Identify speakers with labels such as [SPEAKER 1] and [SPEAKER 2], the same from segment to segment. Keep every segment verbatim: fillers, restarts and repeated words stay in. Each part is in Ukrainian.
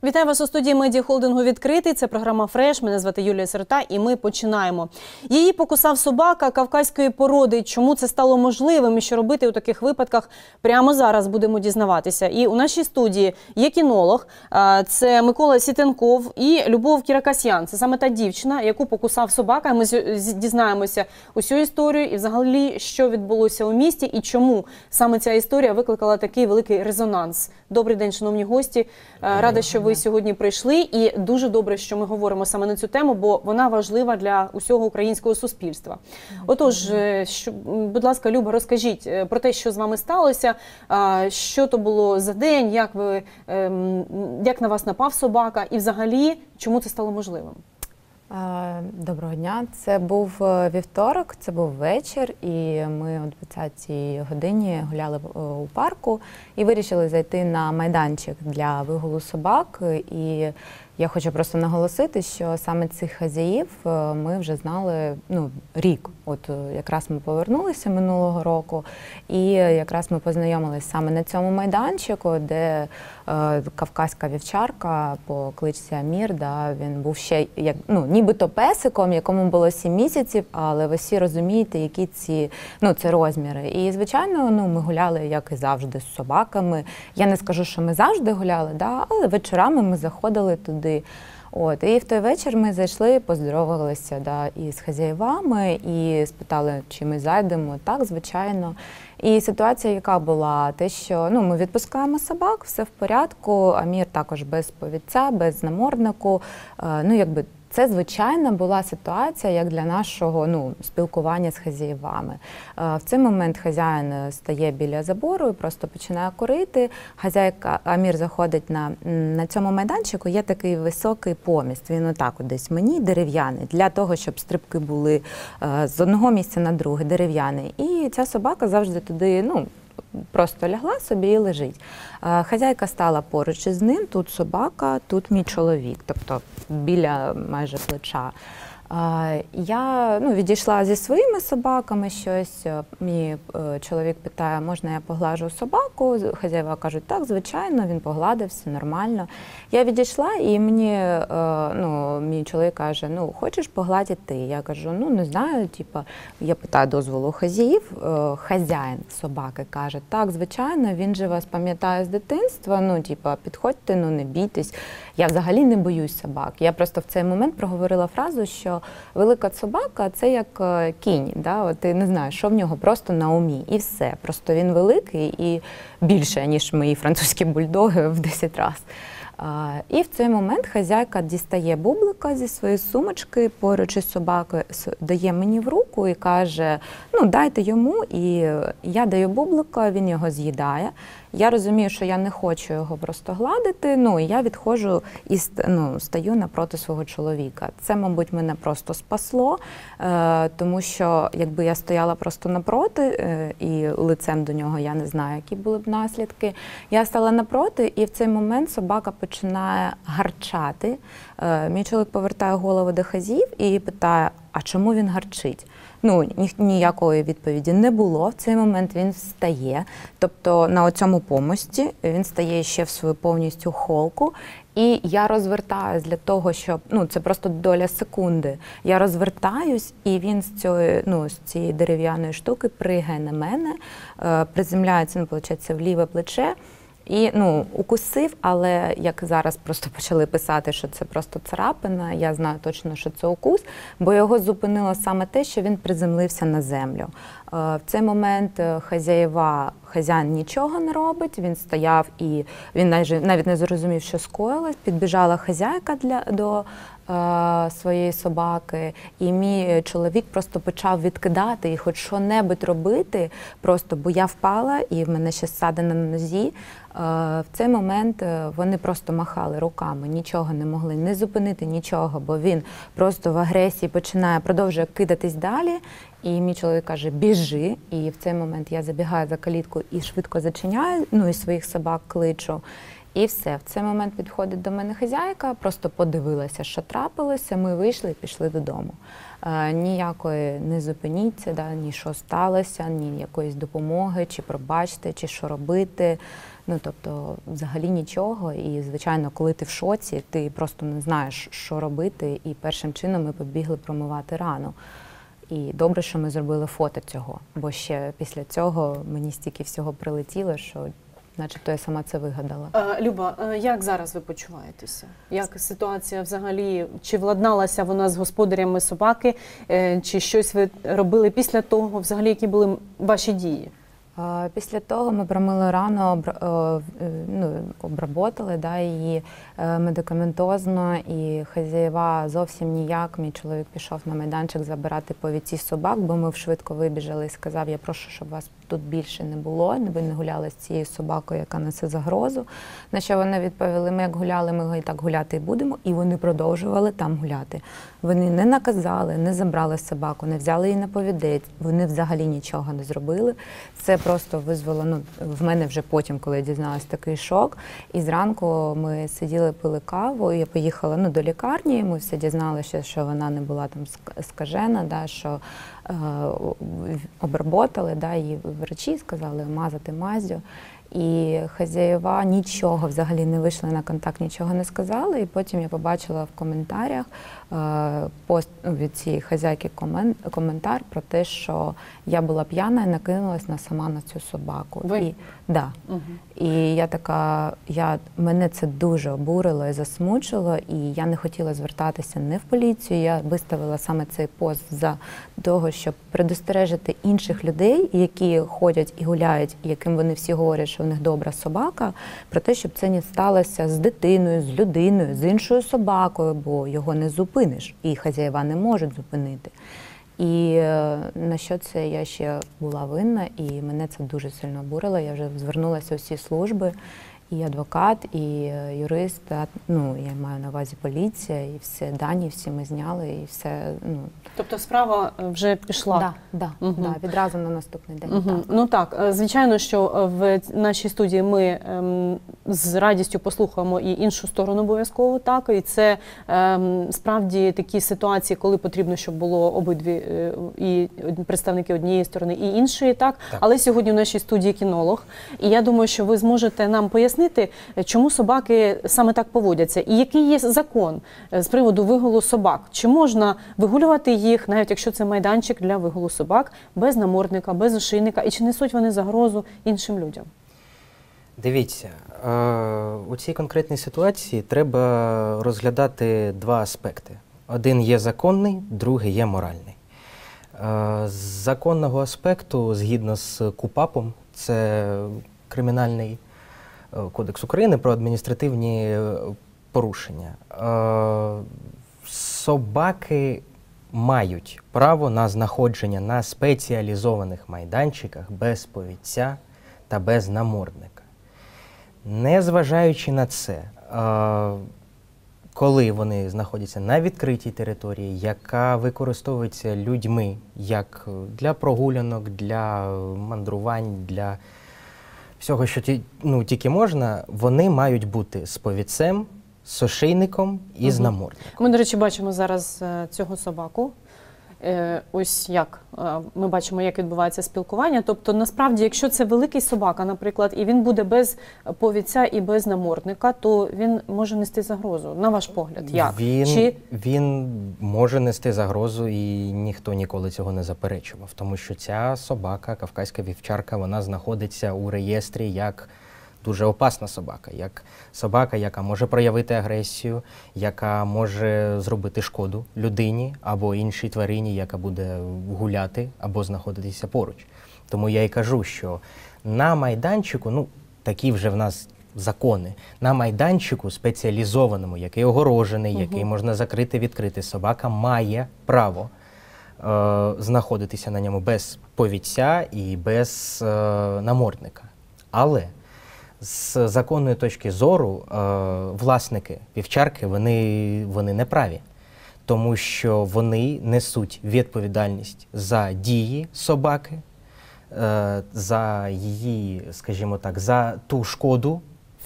[SPEAKER 1] Вітаю вас у студії медіахолдингу «Відкритий». Це програма «Фреш». Мене звати Юлія Сирота і ми починаємо. Її покусав собака кавказької породи. Чому це стало можливим і що робити у таких випадках? Прямо зараз будемо дізнаватися. І у нашій студії є кінолог, це Микола Сітенков і Любов Кіракасьян. Це саме та дівчина, яку покусав собака. Ми дізнаємося усю історію і взагалі, що відбулося у місті і чому саме ця історія викликала такий великий резонанс. Добрий день, шановні гості. Рада, що ви сьогодні прийшли, і дуже добре, що ми говоримо саме на цю тему, бо вона важлива для усього українського суспільства. Отож, що, будь ласка, Люба, розкажіть про те, що з вами сталося, що то було за день, як, ви, як на вас напав собака, і взагалі, чому це стало можливим?
[SPEAKER 2] Доброго дня. Це був вівторок, це був вечір, і ми о двадцятій годині гуляли у парку і вирішили зайти на майданчик для вигулу собак. І я хочу просто наголосити, що саме цих хазяїв ми вже знали ну, рік. От якраз ми повернулися минулого року, і якраз ми познайомилися саме на цьому майданчику, де е, кавказька вівчарка по кличці Амір, да, він був ще як ну нібито песиком, якому було сім місяців, але ви всі розумієте, які ці ну це розміри. І звичайно, ну ми гуляли як і завжди з собаками. Я не скажу, що ми завжди гуляли, да, але вечорами ми заходили туди. От, і в той вечір ми зайшли, поздоровалися да, із хазяївами і спитали, чи ми зайдемо. Так, звичайно. І ситуація яка була? Те, що ну, ми відпускаємо собак, все в порядку, Амір також без повідця, без наморднику, ну, якби це, звичайно, була ситуація, як для нашого ну, спілкування з хазяївами. В цей момент хазяїн стає біля забору і просто починає курити. Хазяйка Амір заходить на, на цьому майданчику, є такий високий поміст, він отак от десь мені дерев'яний, для того, щоб стрибки були з одного місця на друге, дерев'яний. І ця собака завжди туди, ну, просто лягла собі і лежить. Хазяйка стала поруч із ним, тут собака, тут мій чоловік, тобто біля майже плеча. Я ну, відійшла зі своїми собаками щось, мій чоловік питає, можна я поглажу собаку? Хазяїва кажуть, так, звичайно, він погладився, нормально. Я відійшла і мені, ну, мій чоловік каже, ну, хочеш погладити ти? Я кажу, ну, не знаю, типу, я питаю дозволу хазяїв, хазяїн собаки каже, так, звичайно, він же вас пам'ятає з дитинства, ну, типу, підходьте, ну, не бійтесь. Я взагалі не боюсь собак. Я просто в цей момент проговорила фразу, що велика собака – це як кінь, да? От ти не знаєш, що в нього просто на умі, і все. Просто він великий і більше, ніж мої французькі бульдоги в десять разів. І в цей момент хазяйка дістає бублика зі своєї сумочки поруч із собакою, дає мені в руку і каже, ну дайте йому, і я даю бублика, він його з'їдає. Я розумію, що я не хочу його просто гладити, ну і я відходжу і ну, стаю напроти свого чоловіка. Це, мабуть, мене просто спасло, е, тому що якби я стояла просто напроти е, і лицем до нього, я не знаю, які були б наслідки. Я стала напроти, і в цей момент собака починає гарчати. Е, мій чоловік повертає голову до хазів і питає, а чому він гарчить? Ну, ніякої відповіді не було. В цей момент він встає, тобто на цьому помості він стає ще в свою повністю холку. І я розвертаюсь для того, щоб, ну, це просто доля секунди. Я розвертаюсь, і він з цієї, ну, з цієї дерев'яної штуки пригає на мене, приземляється, ну, виходить, в ліве плече. І, ну, укусив, але як зараз просто почали писати, що це просто царапина, я знаю точно, що це укус, бо його зупинило саме те, що він приземлився на землю. В цей момент хазяєва, хазяїн нічого не робить, він стояв і він навіть не зрозумів, що скоїлось. Підбіжала хазяйка для, до е, своєї собаки, і мій чоловік просто почав відкидати і хоч що-небудь робити, просто, бо я впала і в мене ще ссадина на нозі. В цей момент вони просто махали руками, нічого не могли не зупинити, нічого, бо він просто в агресії починає, продовжує кидатись далі. І мій чоловік каже, біжи. І в цей момент я забігаю за калітку і швидко зачиняю, ну і своїх собак кличу. І все, в цей момент підходить до мене хазяйка, просто подивилася, що трапилося, ми вийшли і пішли додому. Е, ніякої не зупиніться, да, ні що сталося, ні якоїсь допомоги, чи пробачте, чи що робити. Ну, тобто, взагалі нічого. І, звичайно, коли ти в шоці, ти просто не знаєш, що робити. І першим чином ми побігли промивати рану. І добре, що ми зробили фото цього, бо ще після цього мені стільки всього прилетіло, що начебто я сама це вигадала.
[SPEAKER 1] Е, Люба, е, як зараз ви почуваєтеся? Як ситуація взагалі? Чи владналася вона з господарями собаки? Е, Чи щось ви робили після того? Взагалі, які були ваші дії?
[SPEAKER 2] Після того ми промили рану, обра- ну, обработали, да, її медикаментозно, і хазяєва зовсім ніяк. Мій чоловік пішов на майданчик забирати повідці собак, бо ми швидко вибіжали і сказав, я прошу, щоб вас тут більше не було, ви не гуляли з цією собакою, яка несе загрозу. На що вони відповіли, ми як гуляли, ми і так гуляти і будемо, і вони продовжували там гуляти. Вони не наказали, не забрали собаку, не взяли її на повідець, вони взагалі нічого не зробили. Це просто визвало, ну, в мене вже потім, коли я дізналась, такий шок. І зранку ми сиділи, пили каву, і я поїхала, ну, до лікарні, ми все дізналися, що вона не була там скажена, да, що е, обработали, да, її врачі сказали мазати мазю. І хазяєва нічого взагалі не вийшли на контакт, нічого не сказали. І потім я побачила в коментарях е, пост від цієї хазяйки комен, коментар про те, що я була п'яна і накинулась на сама на цю собаку.
[SPEAKER 1] Ви?
[SPEAKER 2] І, да.
[SPEAKER 1] Угу.
[SPEAKER 2] І я така, я, мене це дуже обурило і засмучило, і я не хотіла звертатися не в поліцію, я виставила саме цей пост за того, щоб предостережити інших людей, які ходять і гуляють, і яким вони всі говорять, що в них добра собака, про те, щоб це не сталося з дитиною, з людиною, з іншою собакою, бо його не зупиниш, і хазяєва не можуть зупинити. І на що це я ще була винна, і мене це дуже сильно обурило. Я вже звернулася у всі служби, і адвокат, і юрист, ну, я маю на увазі поліція, і все дані всі ми зняли, і все, ну.
[SPEAKER 1] Тобто справа вже пішла?
[SPEAKER 2] Так, да, да,
[SPEAKER 1] угу.
[SPEAKER 2] да, відразу на наступний день.
[SPEAKER 1] Угу.
[SPEAKER 2] Так.
[SPEAKER 1] Ну так, звичайно, що в нашій студії ми ем, з радістю послухаємо і іншу сторону обов'язково, так, і це ем, справді такі ситуації, коли потрібно, щоб було обидві е, і представники однієї сторони, і іншої, так? Так. Але сьогодні в нашій студії кінолог, і я думаю, що ви зможете нам пояснити, чому собаки саме так поводяться, і який є закон з приводу вигулу собак. Чи можна вигулювати їх, навіть якщо це майданчик для вигулу собак, без намордника, без ошейника, і чи несуть вони загрозу іншим людям?
[SPEAKER 3] Дивіться, у цій конкретній ситуації треба розглядати два аспекти. Один є законний, другий є моральний. З законного аспекту, згідно з КУпАПом, це Кримінальний кодекс України про адміністративні порушення, собаки мають право на знаходження на спеціалізованих майданчиках без повідця та без намордника. Незважаючи на це, коли вони знаходяться на відкритій території, яка використовується людьми як для прогулянок, для мандрувань, для всього, що ті, ну, тільки можна, вони мають бути з повідцем, з ошейником і угу. з намордником.
[SPEAKER 1] Ми, до речі, бачимо зараз цього собаку. Ось як ми бачимо, як відбувається спілкування. Тобто, насправді, якщо це великий собака, наприклад, і він буде без повідця і без намордника, то він може нести загрозу. На ваш погляд, як?
[SPEAKER 3] Він,
[SPEAKER 1] Чи...
[SPEAKER 3] він може нести загрозу, і ніхто ніколи цього не заперечував. Тому що ця собака, кавказька вівчарка, вона знаходиться у реєстрі як дуже опасна собака, як собака, яка може проявити агресію, яка може зробити шкоду людині або іншій тварині, яка буде гуляти або знаходитися поруч. Тому я і кажу, що на майданчику, ну, такі вже в нас закони, на майданчику спеціалізованому, який огорожений, угу. який можна закрити, відкрити, собака має право е, знаходитися на ньому без повідця і без е, намордника. Але з законної точки зору е, власники вівчарки, вони, вони не праві, тому що вони несуть відповідальність за дії собаки, е, за її, скажімо так, за ту шкоду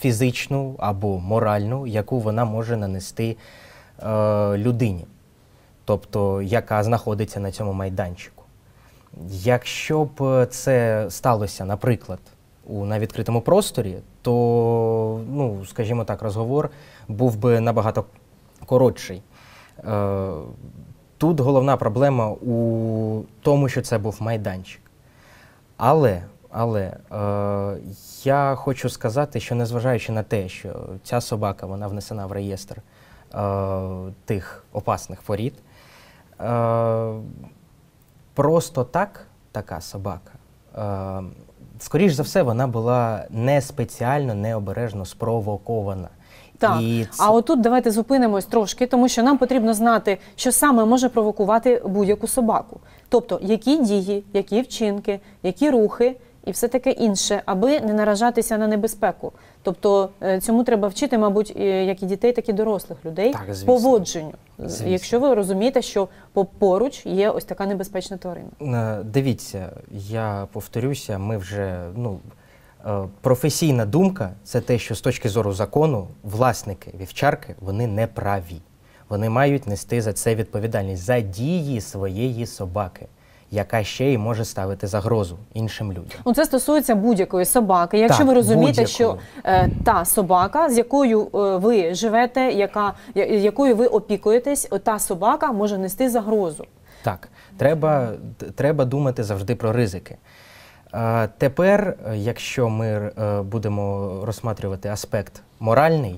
[SPEAKER 3] фізичну або моральну, яку вона може нанести е, людині, тобто яка знаходиться на цьому майданчику. Якщо б це сталося, наприклад, у, на відкритому просторі, то, ну, скажімо так, розговор був би набагато коротший. Е, тут головна проблема у тому, що це був майданчик. Але, але е, я хочу сказати, що незважаючи на те, що ця собака, вона внесена в реєстр е, тих опасних порід, е, просто так така собака, е, скоріш за все, вона була не спеціально, необережно спровокована.
[SPEAKER 1] Так,
[SPEAKER 3] І
[SPEAKER 1] а отут давайте зупинимось трошки, тому що нам потрібно знати, що саме може провокувати будь-яку собаку. Тобто, які дії, які вчинки, які рухи і все таке інше, аби не наражатися на небезпеку. Тобто, цьому треба вчити, мабуть, як і дітей, так і дорослих людей,
[SPEAKER 3] так, звісно.
[SPEAKER 1] поводженню.
[SPEAKER 3] Звісно.
[SPEAKER 1] Якщо ви розумієте, що поруч є ось така небезпечна тварина.
[SPEAKER 3] Дивіться, я повторюся, ми вже, ну, професійна думка – це те, що з точки зору закону власники вівчарки, вони не праві. Вони мають нести за це відповідальність, за дії своєї собаки, яка ще й може ставити загрозу іншим людям.
[SPEAKER 1] Ну, це стосується будь-якої собаки. Якщо
[SPEAKER 3] Так,
[SPEAKER 1] ви розумієте,
[SPEAKER 3] будь-якої.
[SPEAKER 1] що е, та собака, з якою е, ви живете, яка, я, якою ви опікуєтесь, та собака може нести загрозу.
[SPEAKER 3] Так, треба, треба думати завжди про ризики. Е, тепер, якщо ми е, будемо розглядати аспект моральний,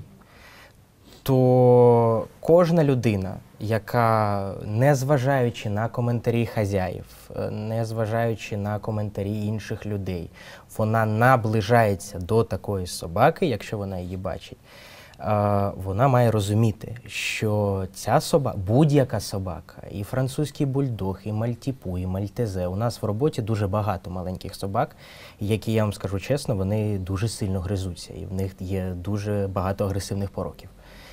[SPEAKER 3] то кожна людина, яка, незважаючи на коментарі хазяїв, незважаючи на коментарі інших людей, вона наближається до такої собаки, якщо вона її бачить, вона має розуміти, що ця собака, будь-яка собака, і французький бульдог, і мальтіпу, і мальтезе, у нас в роботі дуже багато маленьких собак, які, я вам скажу чесно, вони дуже сильно гризуться, і в них є дуже багато агресивних пороків.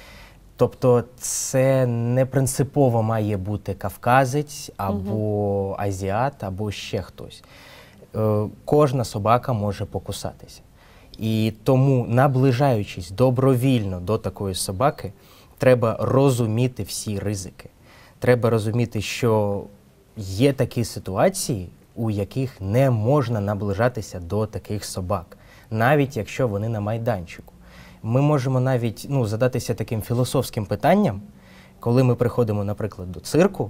[SPEAKER 3] Тобто це не принципово має бути кавказець, або угу. азіат, або ще хтось. Е, кожна собака може покусатися. І тому, наближаючись добровільно до такої собаки, треба розуміти всі ризики. Треба розуміти, що є такі ситуації, у яких не можна наближатися до таких собак, навіть якщо вони на майданчику. Ми можемо навіть, ну, задатися таким філософським питанням, коли ми приходимо, наприклад, до цирку,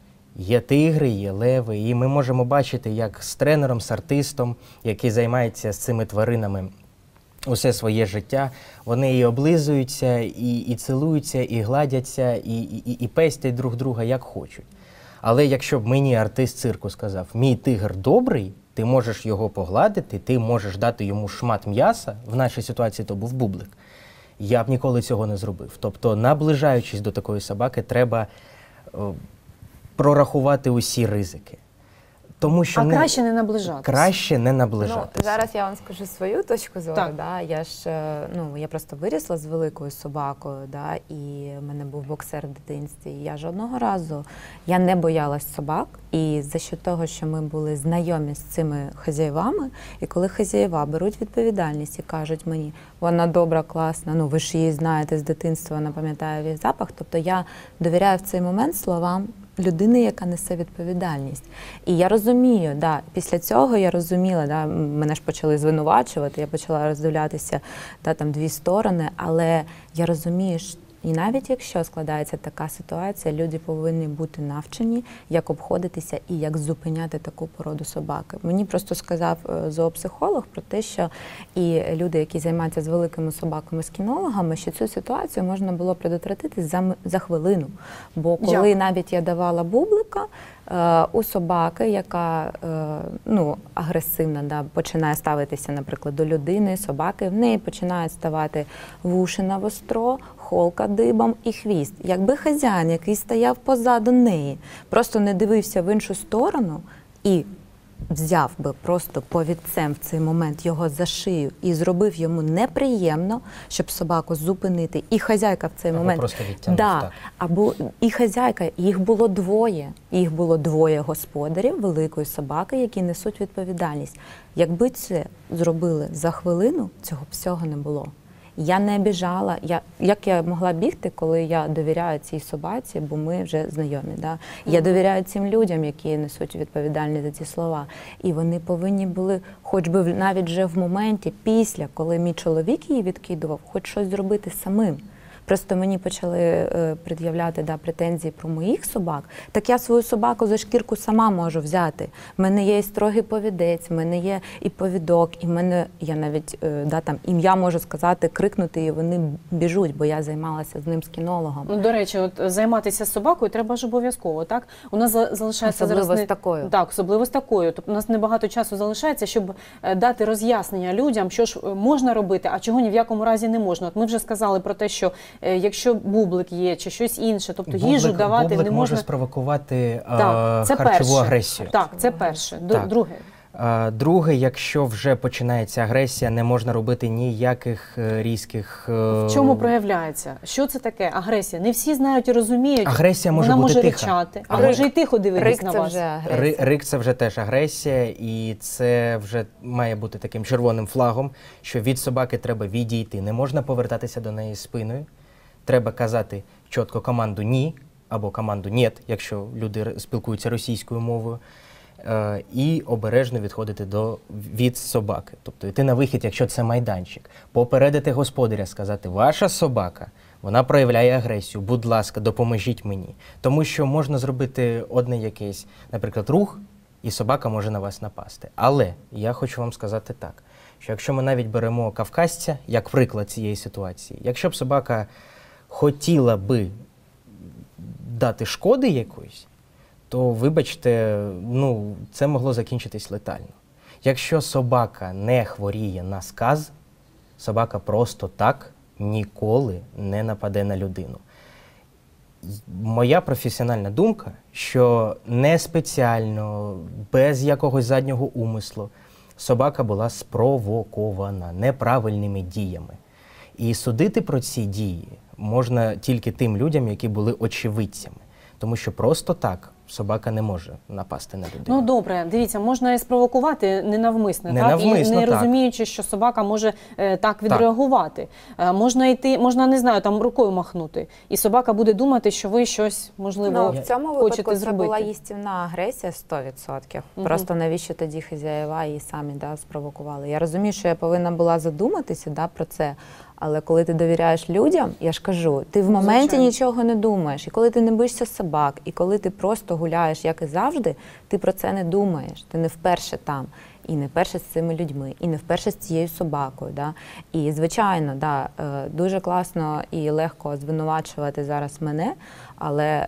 [SPEAKER 3] є тигри, є леви, і ми можемо бачити, як з тренером, з артистом, який займається з цими тваринами усе своє життя, вони і облизуються, і, і цілуються, і гладяться, і, і, і пестять друг друга, як хочуть. Але якщо б мені артист цирку сказав, мій тигр добрий, ти можеш його погладити, ти можеш дати йому шмат м'яса, в нашій ситуації то був бублик, я б ніколи цього не зробив. Тобто, наближаючись до такої собаки, треба о, прорахувати усі ризики. Тому що
[SPEAKER 1] а
[SPEAKER 3] не,
[SPEAKER 1] краще не наближатися.
[SPEAKER 3] Краще не наближатися.
[SPEAKER 2] Ну, зараз я вам скажу свою точку зору.
[SPEAKER 1] Так.
[SPEAKER 2] Да? Я ж, ну, я просто вирісла з великою собакою, да? І в мене був боксер в дитинстві. І я жодного разу я не боялась собак. І за що того, що ми були знайомі з цими хазяєвами, і коли хазяєва беруть відповідальність і кажуть мені, вона добра, класна, ну ви ж її знаєте з дитинства, вона пам'ятає її запах. Тобто я довіряю в цей момент словам людини, яка несе відповідальність. І я розумію, да, після цього я розуміла, да, мене ж почали звинувачувати, я почала роздивлятися, да, там дві сторони, але я розумію, що і навіть якщо складається така ситуація, люди повинні бути навчені, як обходитися і як зупиняти таку породу собаки. Мені просто сказав зоопсихолог про те, що і люди, які займаються з великими собаками, з кінологами, що цю ситуацію можна було предотвратити за, за хвилину. Бо коли як? навіть я давала бублика, у собаки, яка ну, агресивна, да, починає ставитися, наприклад, до людини, собаки, в неї починають ставати вуші навостро, холка дибом і хвіст. Якби хазяїн, який стояв позаду неї, просто не дивився в іншу сторону і взяв би просто повідцем в цей момент його за шию і зробив йому неприємно, щоб собаку зупинити. І хазяйка в цей
[SPEAKER 3] або
[SPEAKER 2] момент...
[SPEAKER 3] просто відтягнув,
[SPEAKER 2] да,
[SPEAKER 3] так.
[SPEAKER 2] Або і хазяйка, їх було двоє. Їх було двоє господарів великої собаки, які несуть відповідальність. Якби це зробили за хвилину, цього всього не було. Я не біжала. Я, як я могла бігти, коли я довіряю цій собаці, бо ми вже знайомі. Да? Я довіряю цим людям, які несуть відповідальність за ці слова. І вони повинні були, хоч би навіть вже в моменті, після, коли мій чоловік її відкидував, хоч щось зробити самим. Просто мені почали е, пред'являти да, претензії про моїх собак, так я свою собаку за шкірку сама можу взяти. В мене є і строгий повідець, в мене є і повідок, і в мене, я навіть е, да, там, ім'я можу сказати, крикнути, і вони біжуть, бо я займалася з ним з кінологом.
[SPEAKER 1] Ну, до речі, от займатися собакою треба ж обов'язково, так? У нас за- залишається
[SPEAKER 2] Особливо
[SPEAKER 1] зараз
[SPEAKER 2] з
[SPEAKER 1] не...
[SPEAKER 2] такою.
[SPEAKER 1] Так, особливо з такою. Тобто у нас небагато часу залишається, щоб е, дати роз'яснення людям, що ж е, можна робити, а чого ні в якому разі не можна. От ми вже сказали про те, що е, якщо бублик є чи щось інше, тобто їжу
[SPEAKER 3] Бублик-
[SPEAKER 1] давати
[SPEAKER 3] бублик
[SPEAKER 1] не
[SPEAKER 3] може
[SPEAKER 1] можна.
[SPEAKER 3] спровокувати
[SPEAKER 1] Так,
[SPEAKER 3] е,
[SPEAKER 1] це
[SPEAKER 3] харчову
[SPEAKER 1] перше.
[SPEAKER 3] агресію.
[SPEAKER 1] Так, це перше. Д-
[SPEAKER 3] Так.
[SPEAKER 1] Друге.
[SPEAKER 3] Е, Друге, якщо вже починається агресія, не можна робити ніяких е, різких... е,
[SPEAKER 1] В чому проявляється? Що це таке агресія? Не всі знають і розуміють.
[SPEAKER 3] Агресія може
[SPEAKER 1] Вона
[SPEAKER 3] бути
[SPEAKER 1] може
[SPEAKER 3] тиха.
[SPEAKER 1] ричати, а
[SPEAKER 3] Але-
[SPEAKER 1] може і тихо дивитись
[SPEAKER 2] Рик
[SPEAKER 1] на
[SPEAKER 2] це
[SPEAKER 1] вас.
[SPEAKER 2] вже
[SPEAKER 3] Ри-
[SPEAKER 2] агресія.
[SPEAKER 3] Рик – це вже теж агресія, і це вже має бути таким червоним флагом, що від собаки треба відійти. Не можна повертатися до неї спиною. Треба казати чітко команду «ні» або команду «нєт», якщо люди р- спілкуються російською мовою, е, і обережно відходити до, від собаки. Тобто йти на вихід, якщо це майданчик. Попередити господаря, сказати «ваша собака, вона проявляє агресію, будь ласка, допоможіть мені». Тому що можна зробити одне якийсь, наприклад, рух, і собака може на вас напасти. Але я хочу вам сказати так, що якщо ми навіть беремо кавказця, як приклад цієї ситуації, якщо б собака хотіла би дати шкоди якоїсь, то, вибачте, ну, це могло закінчитись летально. Якщо собака не хворіє на сказ, собака просто так ніколи не нападе на людину. Моя професіональна думка, що не спеціально, без якогось заднього умислу, собака була спровокована неправильними діями. І судити про ці дії можна тільки тим людям, які були очевидцями. Тому що просто так собака не може напасти на людину.
[SPEAKER 1] Ну добре, дивіться, можна і спровокувати ненавмисне,
[SPEAKER 3] Ненавмисно,
[SPEAKER 1] так? І не
[SPEAKER 3] так.
[SPEAKER 1] розуміючи, що собака може е, так відреагувати. Е, можна йти, можна, не знаю, там рукою махнути, і собака буде думати, що ви щось, можливо,
[SPEAKER 2] Ну, в цьому
[SPEAKER 1] хочете
[SPEAKER 2] випадку це
[SPEAKER 1] зробити.
[SPEAKER 2] була їстівна агресія сто відсотків.
[SPEAKER 1] Мгм.
[SPEAKER 2] Просто навіщо тоді хазяєва її самі да, спровокували? Я розумію, що я повинна була задуматися да, про це, але коли ти довіряєш людям, я ж кажу, ти в моменті
[SPEAKER 1] Звичайно.
[SPEAKER 2] нічого не думаєш. І коли ти не боїшся собак, і коли ти просто гуляєш, як і завжди, ти про це не думаєш. Ти не вперше там. І не вперше з цими людьми, і не вперше з цією собакою. Да? І, звичайно, да, е, дуже класно і легко звинувачувати зараз мене, але е,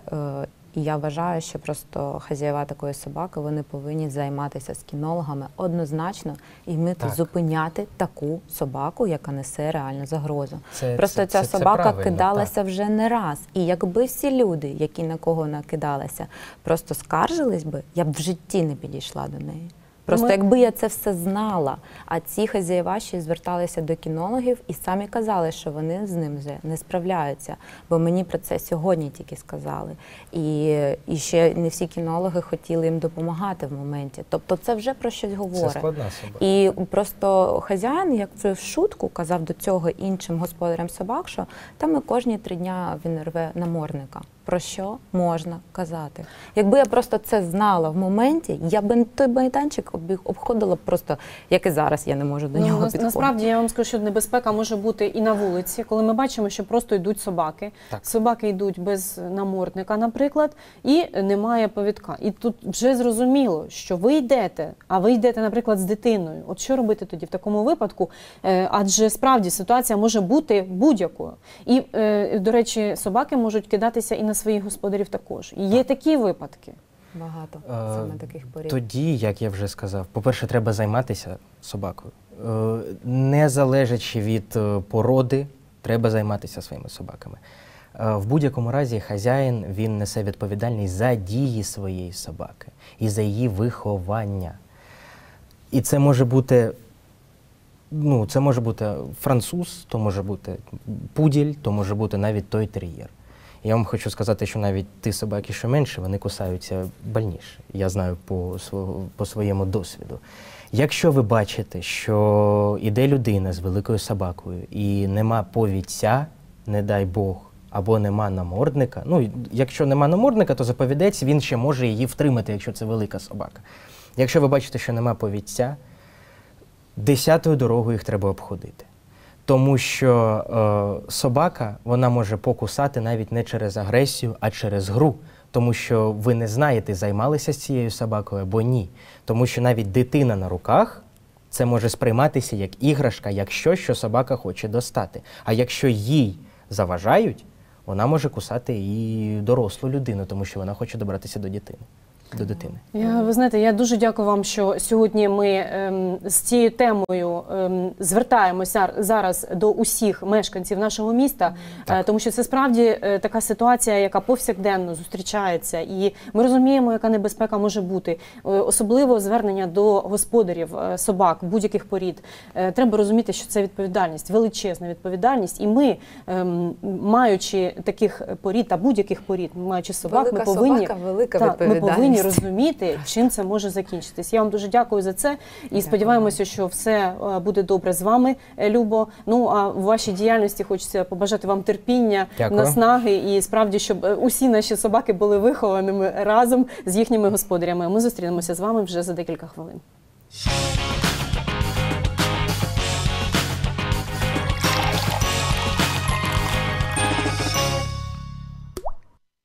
[SPEAKER 2] я вважаю, що просто хазяєва такої собаки, вони повинні займатися з кінологами однозначно і вміти
[SPEAKER 3] Так.
[SPEAKER 2] зупиняти таку собаку, яка несе реальну загрозу.
[SPEAKER 3] Це-
[SPEAKER 2] Просто
[SPEAKER 3] це-
[SPEAKER 2] ця
[SPEAKER 3] це- це
[SPEAKER 2] собака
[SPEAKER 3] правильно,
[SPEAKER 2] кидалася
[SPEAKER 3] так.
[SPEAKER 2] вже не раз. І якби всі люди, які на кого накидалися, просто скаржились би, я б в житті не підійшла до неї. Просто
[SPEAKER 1] Ми-
[SPEAKER 2] якби я це все знала, а ці хазяєва ще й зверталися до кінологів і самі казали, що вони з ним вже не справляються, бо мені про це сьогодні тільки сказали. І, і ще не всі кінологи хотіли їм допомагати в моменті. Тобто це вже про щось
[SPEAKER 3] Це
[SPEAKER 2] говорить.
[SPEAKER 3] складна собака.
[SPEAKER 2] І просто хазяїн, як в шутку, казав до цього іншим господарям собак, що там і кожні три дня він рве намордника. Про що можна казати? Якби я просто це знала в моменті, я би той майданчик обіг- обходила просто, як і зараз, я не можу до
[SPEAKER 1] Ну,
[SPEAKER 2] нього
[SPEAKER 1] нас-
[SPEAKER 2] підходити.
[SPEAKER 1] насправді я вам скажу, що небезпека може бути і на вулиці, коли ми бачимо, що просто йдуть собаки.
[SPEAKER 3] Так.
[SPEAKER 1] Собаки йдуть без намордника, наприклад, і немає повідка. І тут вже зрозуміло, що ви йдете, а ви йдете, наприклад, з дитиною. От що робити тоді в такому випадку? Е, Адже справді ситуація може бути будь-якою. І, е, до речі, собаки можуть кидатися і на своїх господарів також. І є такі випадки.
[SPEAKER 2] Багато
[SPEAKER 3] Е,
[SPEAKER 2] саме таких порід.
[SPEAKER 3] Тоді, як я вже сказав, по-перше, треба займатися собакою. Е, Не залежачи від е, породи, треба займатися своїми собаками. Е, В будь-якому разі хазяїн, він несе відповідальність за дії своєї собаки і за її виховання. І це може бути, ну, це може бути француз, то може бути пуділь, то може бути навіть той тер'єр. Я вам хочу сказати, що навіть ті собаки, що менше, вони кусаються больніше. Я знаю по, по своєму досвіду. Якщо ви бачите, що іде людина з великою собакою і нема повідця, не дай Бог, або нема намордника, ну, якщо нема намордника, то заповідець, він ще може її втримати, якщо це велика собака. Якщо ви бачите, що нема повідця, десятою дорогою їх треба обходити. Тому що е, собака, вона може покусати навіть не через агресію, а через гру. Тому що ви не знаєте, займалися з цією собакою або ні. Тому що навіть дитина на руках, це може сприйматися як іграшка, як щось, що собака хоче достати. А якщо їй заважають, вона може кусати і дорослу людину, тому що вона хоче добратися до дитини. До дитини.
[SPEAKER 1] Я, ви знаєте, я дуже дякую вам, що сьогодні ми ем, з цією темою ем, звертаємося зараз до усіх мешканців нашого міста, е, тому що це справді е, така ситуація, яка повсякденно зустрічається, і ми розуміємо, яка небезпека може бути. Е, особливо звернення до господарів е, собак будь-яких порід. Е, треба розуміти, що це відповідальність, величезна відповідальність, і ми, ем, маючи таких порід та будь-яких порід, маючи собак,
[SPEAKER 2] велика
[SPEAKER 1] ми повинні,
[SPEAKER 2] собака, велика
[SPEAKER 1] та, ми
[SPEAKER 2] відповідальність.
[SPEAKER 1] повинні розуміти, чим це може закінчитись. Я вам дуже дякую за це і
[SPEAKER 2] Дякую.
[SPEAKER 1] Сподіваємося, що все буде добре з вами, Любо. Ну, а в вашій діяльності хочеться побажати вам терпіння,
[SPEAKER 3] Дякую.
[SPEAKER 1] наснаги і справді, щоб усі наші собаки були вихованими разом з їхніми господарями. Ми зустрінемося з вами вже за декілька хвилин.